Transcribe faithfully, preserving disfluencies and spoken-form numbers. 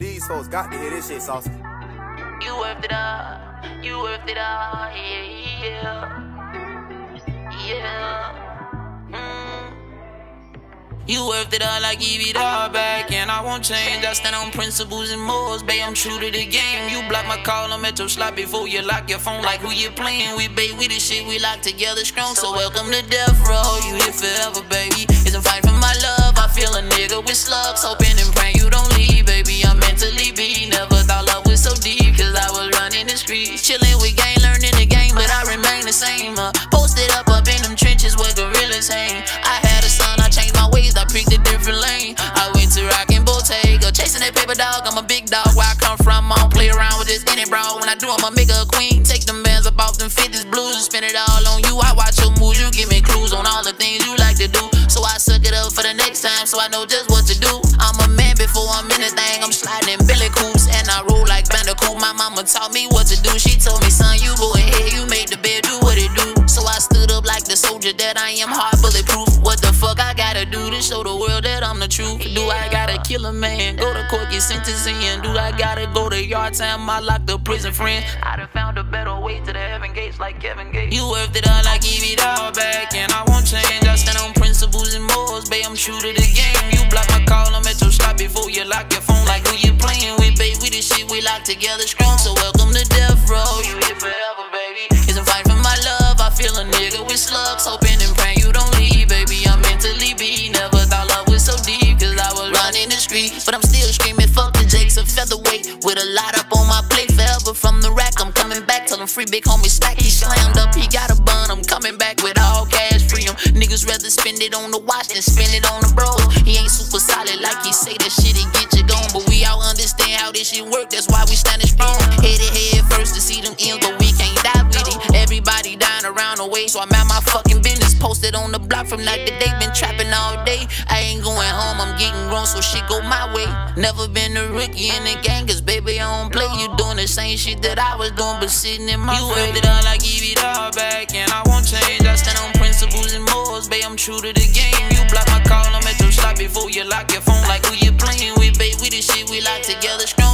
These folks got to hear this shit, saucy. You worth it all, you worth it all, yeah, yeah, yeah. Mm. You worth it all, I give it all back, and I won't change. I stand on principles and morals, babe, I'm true to the game. You block my call, I'm at your slot before you lock your phone. Like who you playing with, babe, we the shit we lock together strong. So welcome to death row, you here forever, baby. It's a fight for my love, I feel a nigga with slugs. Hoping and praying you don't leave, baby, I'm mentally beat. Never thought love was so deep, cause I was running the streets. Chilling with gang, learning the game, but I remain the same. uh, Posted up up in them trenches where gorillas hang. I had a son, I changed my ways, I picked a different lane. I went to rockin' Bottega, chasing that paper dog. I'm a big dog, where I come from, I don't play around with this any bro. When I do, I'ma make her a queen. Take them bands up off them fitness blues and spend it all on you. I watch your moves, you give me clues on all the things you like to do. So I suck it up for the next time, so I know just what to do. I'm a man before I'm anything, I'm sliding in Billy Coops, and I roll like Bandicoot. My mama taught me what to do, she told me, son, you go ahead, you made the bed, do what it do. So I stood up like the soldier that I am, hard bulletproof. What the fuck I gotta do to show the world that I'm the truth? Do I gotta kill a man, go to court, get sentenced in? Do I gotta go to yard time, I lock the prison friend? I done found a better way to the heaven gates like Kevin Gates. You worth it all, I give it all back, and I won't change. I stand on principles and morals, babe, I'm true to the game. You block my call, I'm at your slot before you lock your phone. Like who you playing with, babe, we the shit we lock together strong. So welcome to death row, you here forever, baby. It's a fight for my love, I feel a nigga with slugs. Hoping and praying you don't leave, baby, I'm mentally beat. Never thought love was so deep, cause I was running the street. But I'm still screaming, fuck the Jakes, a featherweight with a lot up on my plate. Forever from the rack, I'm coming back, tell him free big homie stack. He slammed up, he got a bun, I'm coming back with all cash, free him. Niggas rather spend it on the watch than spend it on the bros. He ain't super solid like he say, that shit he get you gone. But we all understand how this shit work, that's why we standing strong. Headed head first to see them ends, but we can't die with it. Everybody dying around the way, so I'm at my fucking business. Posted on the block from night to day, been trapping all day. I ain't going home, I'm getting grown, so shit go my way. Never been a rookie in the gang, cause baby I don't play. You doing the same shit that I was doing, but sitting in my face. You worth it all, I give it all back, and I won't change. I stand on principles and morals, babe, I'm true to the game. You block my call, I'm at your slot before you lock your phone. Like who you playing with, babe, we the shit we lock together strong.